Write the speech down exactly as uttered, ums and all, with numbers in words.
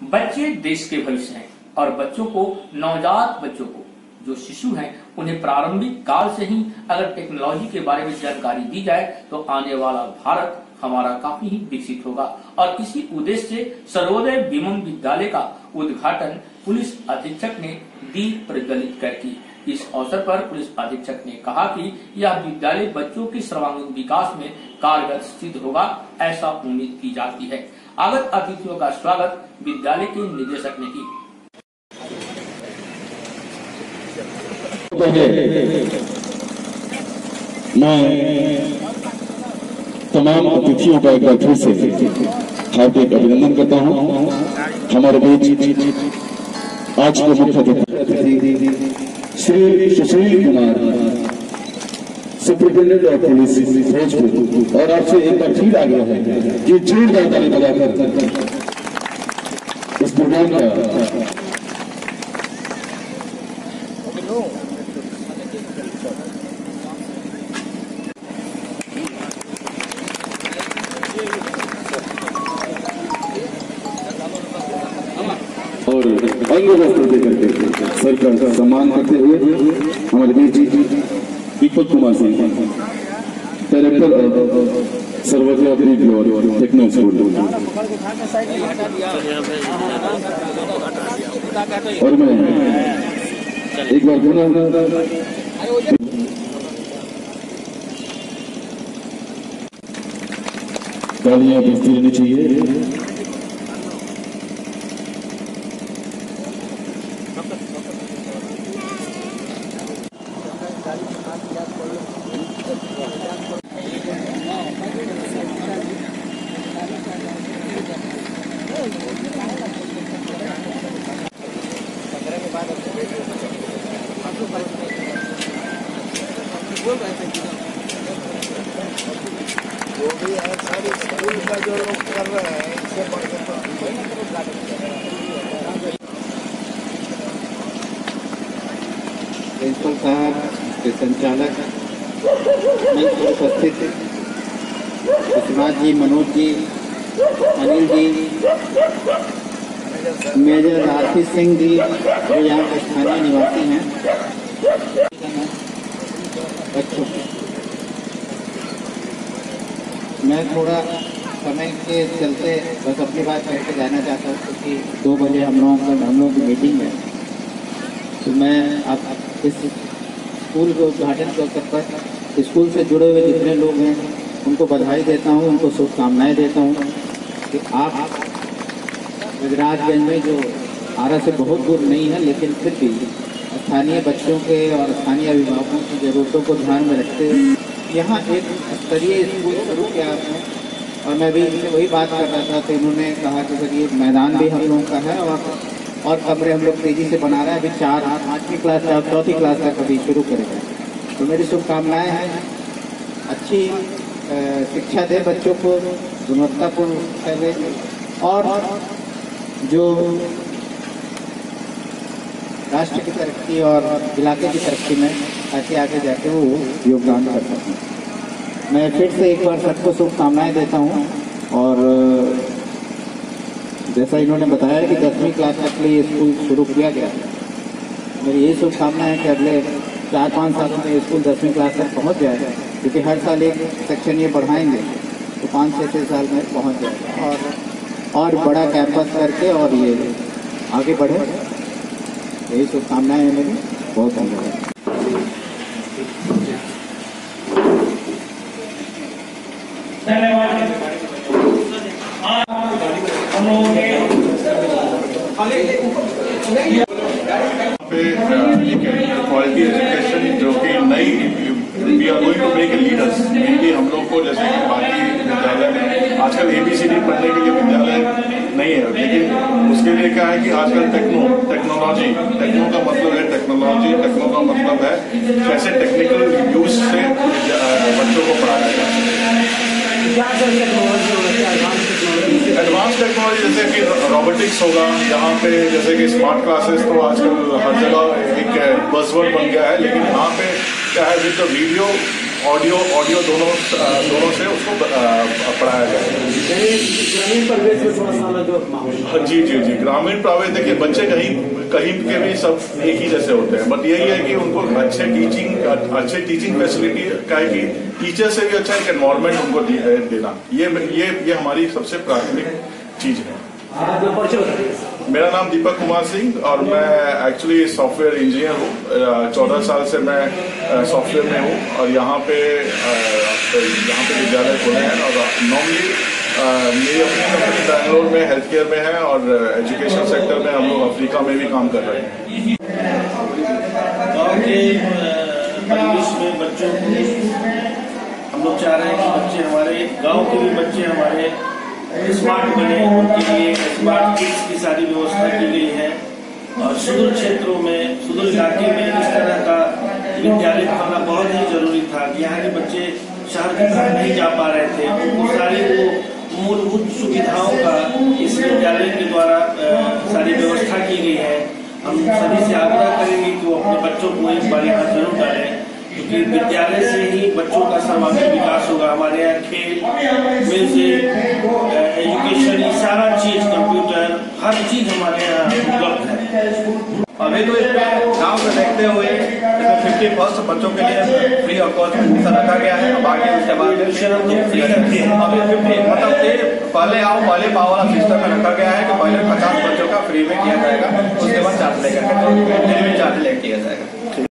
बच्चे देश के भविष्य हैं और बच्चों को, नवजात बच्चों को, जो शिशु हैं, उन्हें प्रारंभिक काल से ही अगर टेक्नोलॉजी के बारे में जानकारी दी जाए तो आने वाला भारत हमारा काफी ही विकसित होगा। और इसी उद्देश्य से सर्वोदय विमम विद्यालय का उद्घाटन पुलिस अधीक्षक ने दीप प्रज्वलित कर की। इस अवसर पर पुलिस अधीक्षक ने कहा कि यह विद्यालय बच्चों के सर्वांगीण विकास में कारगर सिद्ध होगा, ऐसा उम्मीद की जाती है। आगत अतिथियों का स्वागत विद्यालय के निदेशक ने की। मैं तमाम अतिथियों का एक बार फिर से हार्दिक अभिनंदन करता हूं। हमारे बीच आज के मुख्य अतिथि Shri Sushil Kumar, superintendent of police Bhojpur, और आपसे एक बार फिर आग्रह है कि जोरदार ताली बजाकर इस प्रोग्राम का और अंग वस्त्र देकर सर का सम्मान करते हुए हमारे बीच दीपक कुमार सिंह, डायरेक्टर सर्वोदय और टेक्नो स्कूल, और मैं एक बार पुनः तालियां बजती रहनी चाहिए। वो भी सारे स्कूल का जो लोग कर रहे हैं इससे बढ़ के प्रिंसिपल साहब के संचालक उपस्थित विश्वनाथ जी, मनोज जी, अनिल जी, मेजर आरती सिंह जी जो यहाँ के स्थानीय निवासी हैं, बच्चों मैं थोड़ा समय के चलते बस अपनी बात करके जाना चाहता हूँ क्योंकि दो बजे हम लोगों का हम लोगों की मीटिंग है। तो मैं अब इस स्कूल के उद्घाटन के अवसर पर स्कूल से जुड़े हुए जितने लोग हैं उनको बधाई देता हूँ, उनको शुभकामनाएँ देता हूँ कि आप गुजरातगंज में जो आरा से बहुत दूर नहीं है लेकिन फिर भी स्थानीय बच्चों के और स्थानीय अभिभावकों की ज़रूरतों को ध्यान में रखते हुए यहाँ एक स्तरीय स्कूल शुरू किया आपने। और मैं भी इनसे वही बात कर रहा था तो इन्होंने कहा कि सर ये मैदान भी हम लोगों का है और और कमरे हम लोग तेज़ी से बना रहे हैं। अभी चार आठवीं क्लास से चौथी क्लास तक अभी शुरू करेंगे। तो मेरी शुभकामनाएँ हैं, अच्छी शिक्षा दे बच्चों को, गुणवत्तापूर्ण शिक्षा दे और जो राष्ट्र की तरक्की और इलाके की तरक्की में ताकि आगे जाके वो योगदान कर सकें। मैं फिर से एक बार सबको शुभकामनाएँ देता हूँ और जैसा इन्होंने बताया कि दसवीं क्लास तक के लिए स्कूल शुरू किया गया, मेरी ये शुभकामना है कि अगले चार पाँच सालों में स्कूल दसवीं क्लास तक पहुँच जाएगा क्योंकि हर साल एक सेक्शन ये बढ़ाएंगे तो पाँच छः छः साल में पहुँच जाएगा और और बड़ा कैंपस करके और ये आगे बढ़े। यही शुभकामनाएं हैं मेरी। बहुत धन्यवाद। क्वालिटी एजुकेशन जो कि नई we are going to make a leaders mainly हम लोग को, जैसे कि बाकी विद्यालय में आजकल एबीसीडी पढ़ने के लिए विद्यालय नहीं है, लेकिन उसके लिए क्या है कि आजकल टेक्नो टेक्नोलॉजी टेक्नो का मतलब है टेक्नोलॉजी टेक्नो का मतलब है कैसे टेक्निकल यूज से बच्चों को पढ़ाया जाए। एडवांस टेक्नोलॉजी जैसे कि रोबोटिक्स होगा, यहाँ पे जैसे कि स्मार्ट क्लासेस तो आजकल हर जगह एक बज़वर्ड बन गया है, लेकिन यहाँ पे क्या है विद वीडियो ऑडियो ऑडियो दोनों दोनों से उसको पढ़ाया जाएगा। ग्रामीण परिवेश में थोड़ा सा अलग। जी जी जी ग्रामीण प्राइवेट देखिए बच्चे कहीं कहीं के भी सब एक ही जैसे होते हैं, बट यही है कि उनको अच्छे टीचिंग अच्छे टीचिंग फैसिलिटी का है कि टीचर से भी अच्छा एक एनवायरमेंट उनको देना, ये ये ये हमारी सबसे प्राथमिक चीज है। मेरा नाम दीपक कुमार सिंह और मैं एक्चुअली सॉफ्टवेयर इंजीनियर हूँ। चौदह साल से मैं सॉफ्टवेयर में हूँ और यहाँ पे यहाँ पे विद्यालय खुले हैं और नॉर्मली मेरी अपनी कंपनी बैंगलोर में हेल्थ केयर में है और एजुकेशन सेक्टर में हम लोग अफ्रीका में भी काम कर रहे हैं। गाँव के परिवेश में बच्चों को हम लोग चाह रहे हैं कि बच्चे हमारे गाँव के भी बच्चे हमारे स्मार्ट बने, उनके लिए स्मार्ट किट्स की सारी व्यवस्था की गई है और सुदूर क्षेत्रों में सुदूर इलाके में इस तरह का विद्यालय खोलना बहुत ही जरूरी था कि यहाँ के बच्चे शहर की तरफ नहीं जा पा रहे थे, उनको सारी वो मूलभूत सुविधाओं का इस विद्यालय के द्वारा सारी व्यवस्था की गई है। हम सभी से आग्रह करेंगे कि वो अपने बच्चों को एक बार यहाँ जरूर डालें, क्योंकि विद्यालय से ही बच्चों का सर्वांगीण विकास होगा। हमारे यहाँ खेल, म्यूजिक, एजुकेशन, सारा चीज, कंप्यूटर, हर चीज हमारे यहाँ उपलब्ध है। अभी तो इसमें गाँव को देखते हुए फिफ्टी फर्स्ट बच्चों के लिए फ्री ऑफ कॉस्ट एडमिशन रखा गया है। बाकी उसके बाद फ्री रखते हैं। अभी फिफ्टी मतलब पहले आओ पहले पाओ वाला सिस्टम में रखा गया है कि पहले पचास बच्चों का फ्री में किया जाएगा, उसके बाद चार्ज लेकर चार्ज लेकर किया जाएगा।